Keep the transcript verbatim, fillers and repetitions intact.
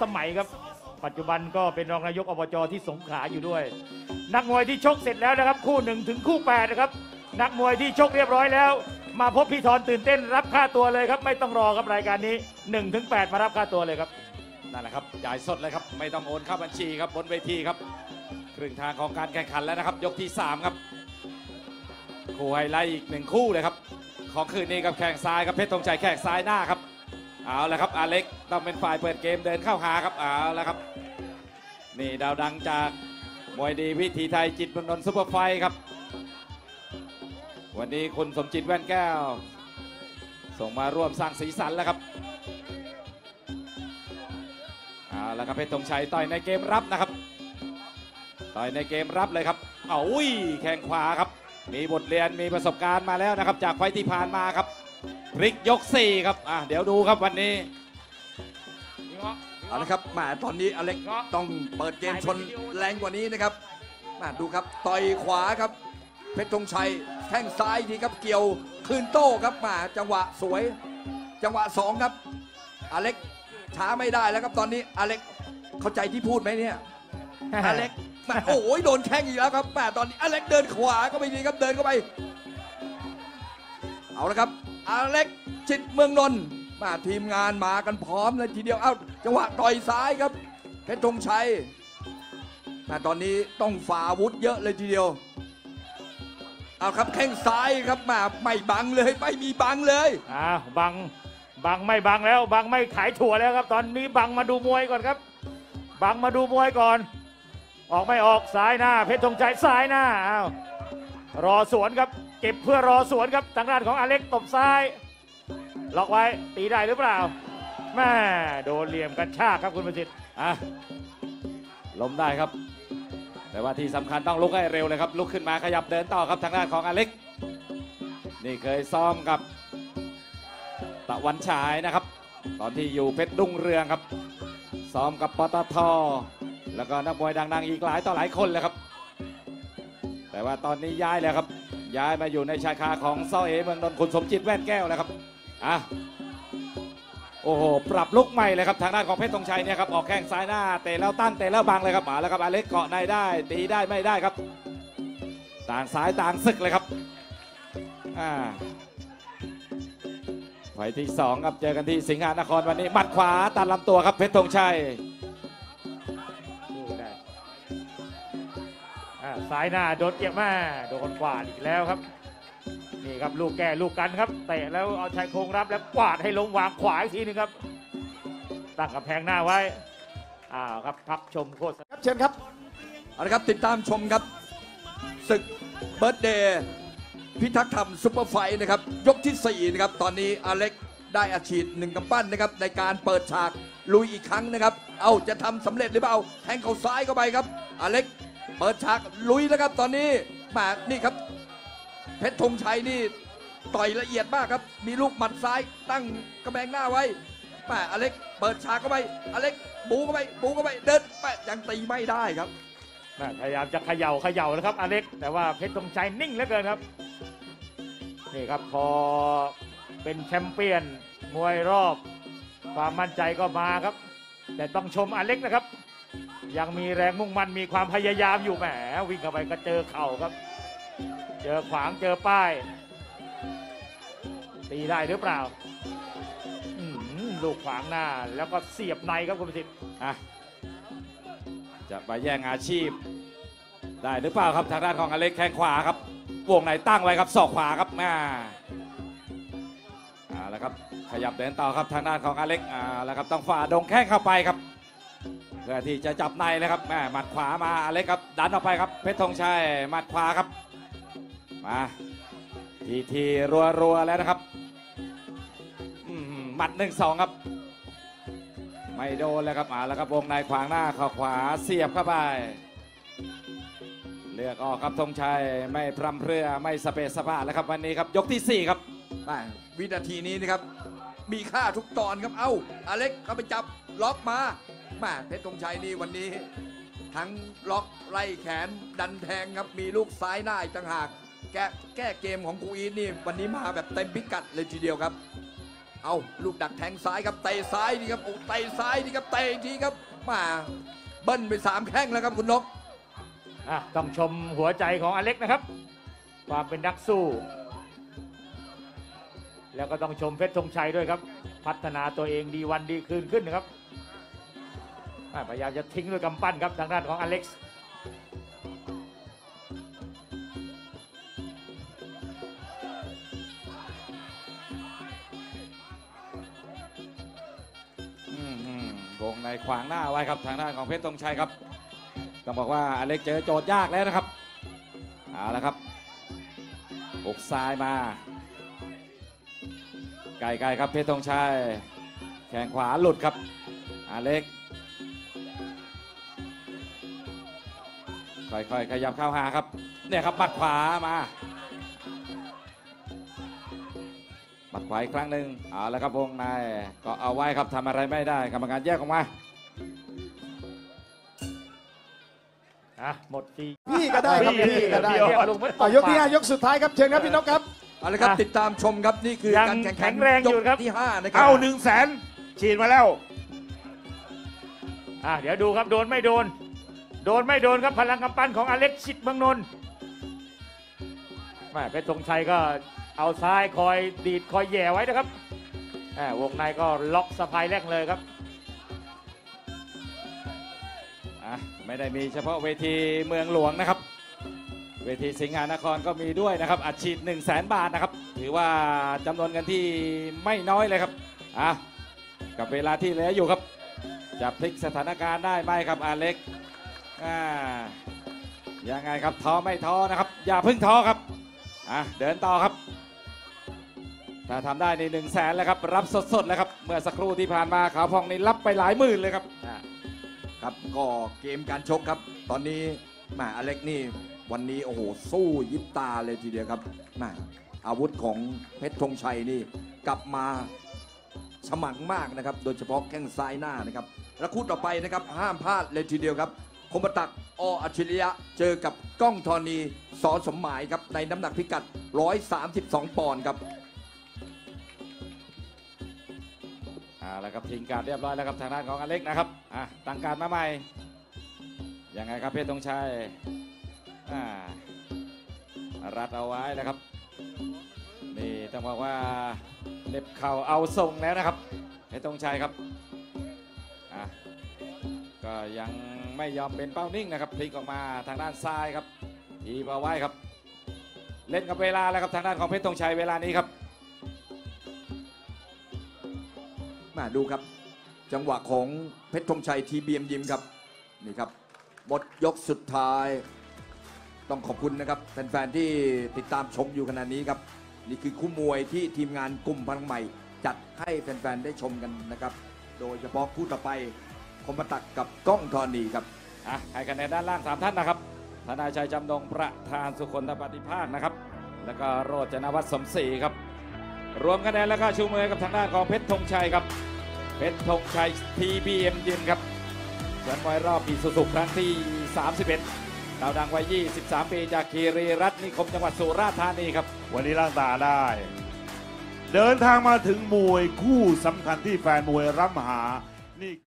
สมัยครับปัจจุบันก็เป็นรองนายกอบจที่สงขลาอยู่ด้วยนักมวยที่ชกเสร็จแล้วนะครับคู่หนึ่งถึงคู่แปดนะครับนักมวยที่ชกเรียบร้อยแล้วมาพบพี่ธรตื่นเต้นรับค่าตัวเลยครับไม่ต้องรอครับรายการนี้หนึ่งถึงแปดมารับค่าตัวเลยครับนั่นแหละครับจ่ายสดเลยครับไม่ต้องโอนเข้าบัญชีครับบนเวทีครับครึ่งทางของการแข่งขันแล้วนะครับยกที่สามครับคู่ไฮไลท์อีกหนึ่งคู่เลยครับของคืนนี้กับแข้งซ้ายครับเพชรธงชัยแข้งซ้ายหน้าครับเอาละครับอาเล็กต้องเป็นฝ่ายเปิดเกมเดินเข้าหาครับเอาละครับนี่ดาวดังจากมวยดีวิถีไทยจิตรนนท์ซุปเปอร์ไฟท์ครับวันนี้คุณสมจิตแว่นแก้วส่งมาร่วมสร้างสีสันแล้วครับเอาละครับเพชรธงชัยต่อยในเกมรับนะครับต่อยในเกมรับเลยครับเอาอุ้ยแข้งขวาครับมีบทเรียนมีประสบการณ์มาแล้วนะครับจากไฟที่ผ่านมาครับพลิกยกสี่ครับอ่ะเดี๋ยวดูครับวันนี้เอาละครับมาตอนนี้อเล็กต้องเปิดเกมชนแรงกว่านี้นะครับมาดูครับต่อยขวาครับเพชรธงชัยแข้งซ้ายทีครับเกี่ยวคืนโต้ครับมาจังหวะสวยจังหวะสองครับอเล็กช้าไม่ได้แล้วครับตอนนี้อเล็กเข้าใจที่พูดไหมเนี่ยอเล็กมาโอ้ยโดนแข้งอีกแล้วครับแต่ตอนนี้อเล็กเดินขวาก็ไม่ดีครับเดินเข้าไปเอาละครับอเล็กจิตเมืองนนท์มาทีมงานมากันพร้อมเลยทีเดียวเอ้าจังหวะต่อยซ้ายครับเพชรธงชัยแต่ตอนนี้ต้องฝ่าอาวุธเยอะเลยทีเดียวเอาครับแข้งซ้ายครับมาไม่บังเลยไม่มีบังเลยอ่าบังบังไม่บังแล้วบังไม่ขายถั่วแล้วครับตอนนี้บังมาดูมวยก่อนครับบังมาดูมวยก่อนออกไม่ออกซ้ายหน้าเพชรธงชัยซ้ายหน้าอ้าวรอสวนครับเก็บเพื่อรอสวนครับทางด้านของอเล็กตบซ้ายล็อกไว้ตีได้หรือเปล่าแม่โดนเหลี่ยมกระชากครับคุณประสิทธิ์อ่ะล้มได้ครับแต่ว่าที่สำคัญต้องลุกให้เร็วเลยครับลุกขึ้นมาขยับเดินต่อครับทางด้านของอเล็กนี่เคยซ้อมกับตะวันฉายนะครับตอนที่อยู่เพชรรุ่งเรืองครับซ้อมกับปตท.แล้วก็นักมวยดังๆอีกหลายต่อหลายคนเลยครับแต่ว่าตอนนี้ย้ายแล้วครับย้ายมาอยู่ในชายคาของเซาเอเมืองนนท์คุณสมจิตแว่นแก้วแล้วครับอ่ะโอ้โหปรับลุกใหม่เลยครับทางด้านของเพชรธงชัยเนี่ยครับออกแข้งซ้ายหน้าเตะแล้วตั้นเตะแล้วบังเลยครับมาแล้วครับอเล็กเกาะในได้ตีได้ไม่ได้ครับต่างสายต่างศึกเลยครับอ่าไฟที่สองครับเจอกันที่สิงหานครวันนี้หมัดขวาตัดลำตัวครับเพชรธงชัยซ้ายหน้าโดนเกี่ยวมาโดนกวาดอีกแล้วครับนี่ครับลูกแก่ลูกกันครับเตะแล้วเอาชายโครงรับแล้วกวาดให้ลงวางขวาอีกทีนึงครับตั้งกำแพงหน้าไว้อ้าวครับพักชมโฆษณาครับเชิญครับเอาละครับติดตามชมครับศึกเบิร์ธเดย์พิทักษ์ธรรมซุปเปอร์ไฟท์นะครับยกที่สี่นะครับตอนนี้อเล็กได้อาชีพหนึ่งกำปั้นนะครับในการเปิดฉากลุยอีกครั้งนะครับเอาจะทำสำเร็จหรือเปล่าแทงเข่าซ้ายเข้าไปครับอเล็กเปิดฉากลุยแล้วครับตอนนี้มานี่ครับเพชรธงชัยนี่ต่อยละเอียดมากครับมีลูกหมัดซ้ายตั้งกระแบงหน้าไว้มาอเล็กเปิดฉากเข้าไปอเล็กบูเข้าไปบูเข้าไปเดินไปยังตีไม่ได้ครับพยายามจะเขย่าเขย่านะครับอเล็กแต่ว่าเพชรธงชัยนิ่งเหลือเกินครับนี่ครับพอเป็นแชมเปี้ยนมวยรอบความมั่นใจก็มาครับแต่ต้องชมอเล็กนะครับยังมีแรงมุ่งมั่นมีความพยายามอยู่แหมวิ่งเข้าไปก็เจอเข่าครับเจอขวางเจอป้ายตีได้หรือเปล่าลูกขวางหน้าแล้วก็เสียบในครับคุณประสิทธิ์อ่ะจะไปแย่งอาชีพได้หรือเปล่าครับทางด้านของอเล็กแข้งขวาครับวงในตั้งไว้ครับศอกขวาครับแม่อ่าแล้วครับขยับเดินต่อครับทางด้านของอเล็กอ่าแล้วครับต้องฝ่าดงแข้งเข้าไปครับเพื่อที่จะจับในเลยครับแม่หมัดขวามาอเล็กครับดันออกไปครับเพชรธงชัยหมัดขวาครับมาทีทีรัวรัวแล้วนะครับหมัดหนึ่งสองครับไม่โดนเลยครับมาแล้วครับวงในขวางหน้าเข้าขวาเสียบเข้าไปเลือกออกครับธงชัยไม่พรำเพรื่อไม่สเปซสปาแล้วครับวันนี้ครับยกที่สี่ครับวินาทีนี้นะครับมีค่าทุกตอนครับเอ้าอเล็กก็ไปจับล็อกมาแม่เพชรธงชัยนี่วันนี้ทั้งล็อกไล่แขนดันแทงครับมีลูกซ้ายหน้าอีกต่างหากแก้แก้เกมของครูอีทนี่วันนี้มาแบบเต็มพิกัดเลยทีเดียวครับเอาลูกดักแทงซ้ายครับเตะซ้ายนี่ครับโอ้เตะซ้ายนี่ครับเตะอีกทีครับมาเบิ้ลไปสามแข้งแล้วครับคุณนกอ่ะต้องชมหัวใจของอเล็กนะครับ ความเป็นนักสู้ แล้วก็ต้องชมเพชรธงชัยด้วยครับ พัฒนาตัวเองดีวันดีคืนขึ้นนะครับอ่ะพยายามจะทิ้งด้วยกำปั้นครับทางด้านของอเล็กซ์อืมอืมวงในขวางหน้าไว้ครับทางด้านของเพชรธงชัยครับต้องบอกว่าอเล็กเจอโจทย์ยากแล้วนะครับเอาละครับอกซ้ายมาไกลๆครับเพชรธงชัยแข้งขวาหลุดครับอเล็กค่อยๆขยับเข้าหาครับเนี่ยครับบัดขวามาบัดขวาอีกครั้งหนึ่งเอาละครับวงในก็เอาไว้ครับทำอะไรไม่ได้กรรมการแยกออกมาอ่ะหมดทีพี่ก็ได้ครับพี่ก็ได้เยวลงไม่ตอ่ะกยกที่ห้ายกสุดท้ายครับเชิญครับพี่นกครับเอาละครับติดตามชมครับนี่คือยังการแข่งขัแข็นงแรงอยู่ครับที่ห้านะครับเอาหนึ่งแสนฉีดมาแล้วอ่ะเดี๋ยวดูครับโดนไม่โดน โดนไม่โดนครับพลังกำปั้นของอเล็กซิดเมืองนนท์แม่เพชรธงชัยก็เอาซ้ายคอยดีดคอยแย่ไว้นะครับแหม่วงในก็ล็อกสะพายแรกเลยครับอ่ะไม่ได้มีเฉพาะเวทีเมืองหลวงนะครับ เวทีสิงหานครก็มีด้วยนะครับอัดฉีด1 0 0 0 0แบาทนะครับถือว่าจำนวนเงินที่ไม่น้อยเลยครับอ่ะกับเวลาที่เหลืออยู่ครับจะพลิกสถานการณ์ได้ไหมครับอาเล็กอ่ายังไงครับท้อไม่ท้อนะครับ อย่าเพิ่งท้อครับอ่ะเดินต่อครับ ถ้าทำได้ในหนึ่งแสนแล้วครับรับสดๆแล้วครับเมื่อสักครู่ที่ผ่านมาขาวพองนี่รับไปหลายหมื่นเลยครับครับก็เกมการชกครับ ตอนนี้แหมาอเล็กนี่วันนี้โอ้โหสู้ยิบตาเลยทีเดียวครับแหมาอาวุธของเพชรธงชัยนี่กลับมาฉมังมากนะครับ โดยเฉพาะแข้งซ้ายหน้านะครับและคู่ต่อไปนะครับห้ามพลาดเลยทีเดียวครับคมตักออัจฉริยะเจอกับก้องธรณีสอสมหมายครับในน้ำหนักพิกัดหนึ่งร้อยสามสิบสองปอนด์ครับอ่าแล้วครับทิ้งการเรียบร้อยแล้วครับทางด้านของอเล็กนะครับอ่ะตั้งการมาใหม่ยังไงครับเพชรธงชัยอ่ารัดเอาไว้นะครับนี่ต้องบอกว่าเหน็บเข่าเอาทรงแล้วนะครับเพชรธงชัยครับอ่ะก็ยังไม่ยอมเป็นเป้านิ่งนะครับพลิกออกมาทางด้านซ้ายครับทีบเอาไว้ครับเล่นกับเวลาแล้วครับทางด้านของเพชรธงชัยเวลานี้ครับมาดูครับจังหวะของเพชรธงชัยทีบีเอ็มยิมครับนี่ครับหมดยกสุดท้ายต้องขอบคุณนะครับแฟนๆที่ติดตามชมอยู่ขณะนี้ครับนี่คือคู่มวยที่ทีมงานกลุ่มพลังใหม่จัดให้แฟนๆได้ชมกันนะครับโดยเฉพาะคู่ต่อไปคมตักกับก้องธรณีครับอ่ะให้คะแนนด้านล่างสามท่านนะครับธนาชัยจำนงประธานสุคนธปฏิภาคนะครับแล้วก็โรจนวัฒน์สมศรีครับรวมคะแนนแล้วก็ชูมือกับทางด้านของเพชรธงชัยครับเพชรธงชัย ที บี เอ็ม ยิมครับแชมป์มวยรอบปีสุสุครั้งที่สามสิบเอ็ดดาวดังวัยยี่สิบสามปีจากคีรีรัตน์นิคมจังหวัดสุราษฎร์ธานีครับวันนี้ร่างตาได้ เดินทางมาถึงมวยคู่สำคัญที่แฟนมวยร่ำหานี่